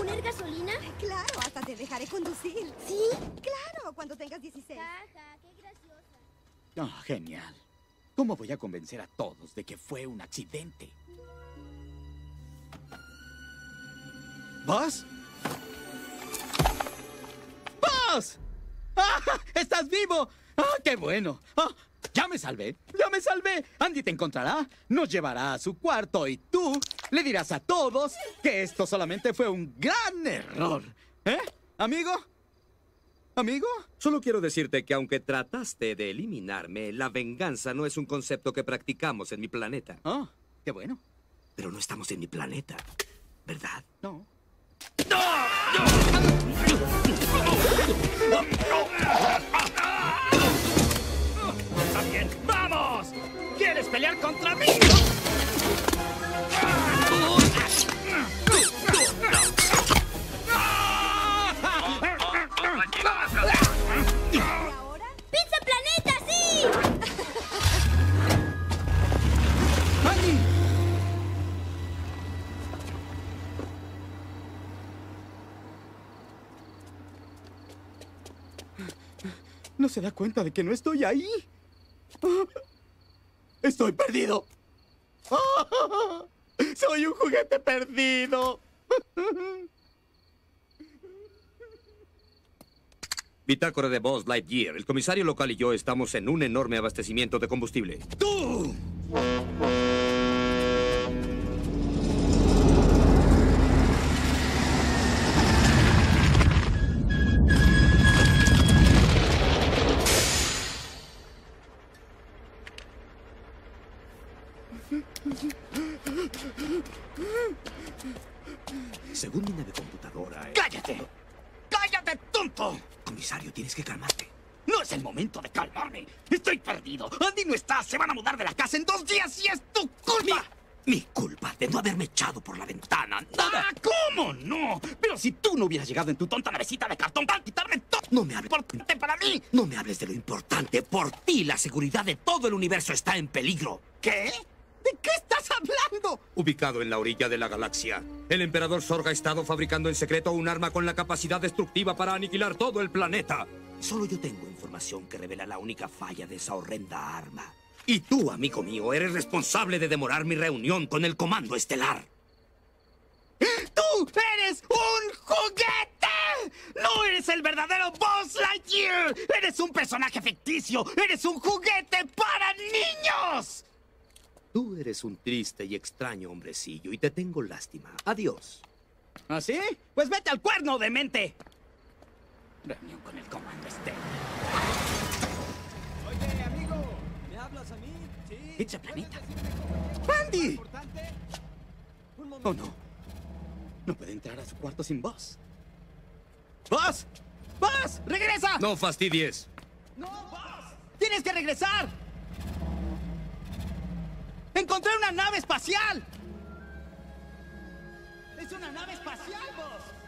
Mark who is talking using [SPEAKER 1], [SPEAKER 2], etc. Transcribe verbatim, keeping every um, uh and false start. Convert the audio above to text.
[SPEAKER 1] poner gasolina?
[SPEAKER 2] Claro, hasta te dejaré conducir.
[SPEAKER 1] ¿Sí?
[SPEAKER 2] Claro, cuando tengas dieciséis.
[SPEAKER 1] Jaja, qué graciosa.
[SPEAKER 3] Ah, genial. ¿Cómo voy a convencer a todos de que fue un accidente? ¿Buzz? ¡Buzz! ¡Ah! ¡Estás vivo! ¡Ah, qué bueno! ¡Ah! ¡Ya me salvé! ¡Ya me salvé! Andy te encontrará, nos llevará a su cuarto y tú le dirás a todos que esto solamente fue un gran error. ¿Eh? ¿Amigo? ¿Amigo?
[SPEAKER 4] Solo quiero decirte que aunque trataste de eliminarme, la venganza no es un concepto que practicamos en mi planeta.
[SPEAKER 3] Ah, qué bueno.
[SPEAKER 4] Pero no estamos en mi planeta, ¿verdad?
[SPEAKER 3] No.
[SPEAKER 5] ¡Está bien! ¡Vamos! ¿Quieres pelear contra mí?
[SPEAKER 2] ¿Y ahora?
[SPEAKER 1] ¡Pizza Planeta, sí!
[SPEAKER 3] ¡Andy! ¿No se da cuenta de que no estoy ahí? ¡Estoy perdido! ¡Soy un juguete perdido!
[SPEAKER 4] Bitácora de Buzz Lightyear. El comisario local y yo estamos en un enorme abastecimiento de combustible.
[SPEAKER 3] ¡Tú!
[SPEAKER 4] Según mi nave computadora... eh,
[SPEAKER 3] ¡Cállate! ¡Cállate, tonto!
[SPEAKER 4] Comisario, tienes que calmarte.
[SPEAKER 3] No es el momento de calmarme. Estoy perdido. Andy no está. Se van a mudar de la casa en dos días y es tu culpa.
[SPEAKER 4] Mi culpa de no haberme echado por la ventana. Nada.
[SPEAKER 3] ¡Ah, cómo no! Pero si tú no hubieras llegado en tu tonta navecita de cartón para quitarme todo...
[SPEAKER 4] No me hables.
[SPEAKER 3] ¡Importante para mí!
[SPEAKER 4] No me hables de lo importante. Por ti, la seguridad de todo el universo está en peligro.
[SPEAKER 3] ¿Qué? ¿De qué estás hablando?
[SPEAKER 4] Ubicado en la orilla de la galaxia, el emperador Zorg ha estado fabricando en secreto un arma con la capacidad destructiva para aniquilar todo el planeta. Solo yo tengo información que revela la única falla de esa horrenda arma. Y tú, amigo mío, eres responsable de demorar mi reunión con el Comando Estelar.
[SPEAKER 3] ¡Tú eres un juguete! ¡No eres el verdadero Buzz Lightyear! ¡Eres un personaje ficticio! ¡Eres un juguete para niños!
[SPEAKER 4] Tú eres un triste y extraño hombrecillo y te tengo lástima. Adiós.
[SPEAKER 3] ¿Ah, sí? Pues vete al cuerno, demente. Reunión con el Comando Estelar.
[SPEAKER 6] Oye, amigo, ¿me hablas a mí? Sí.
[SPEAKER 3] Pizza Planeta. ¡Andy! Oh, no. No puede entrar a su cuarto sin Buzz. ¡Buzz! ¡Buzz! ¡Regresa!
[SPEAKER 4] No fastidies.
[SPEAKER 3] ¡No, Buzz! ¡Tienes que regresar! ¡Encontré una nave espacial! ¡Es una nave espacial, Buzz!